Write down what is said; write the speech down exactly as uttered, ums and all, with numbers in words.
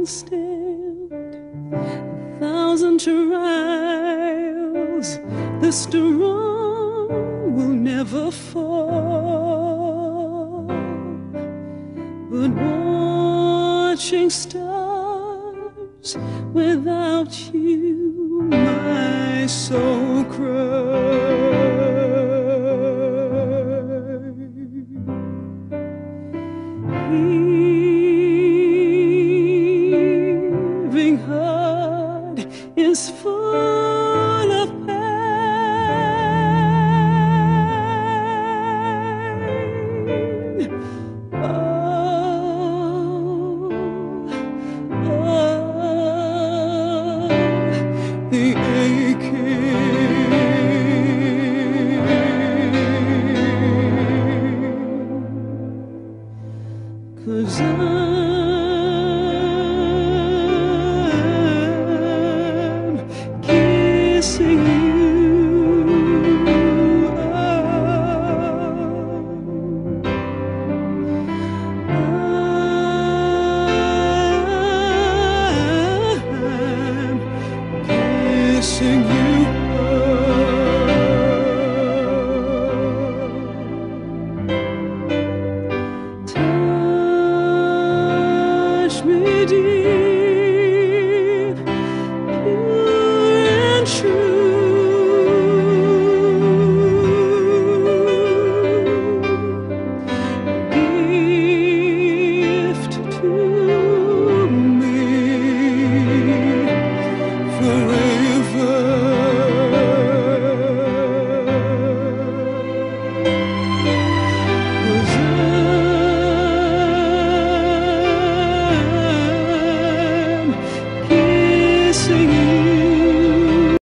can stand a thousand trials. The strong will never fall, but watching stars without you, my soul cries. Heaving heart is full of pain. Oh, oh, the aching. 'Cause I'm kissing you. I'm kissing you. Touch me deep, pure and true. Gift to me forever. 'Cause I'm kissing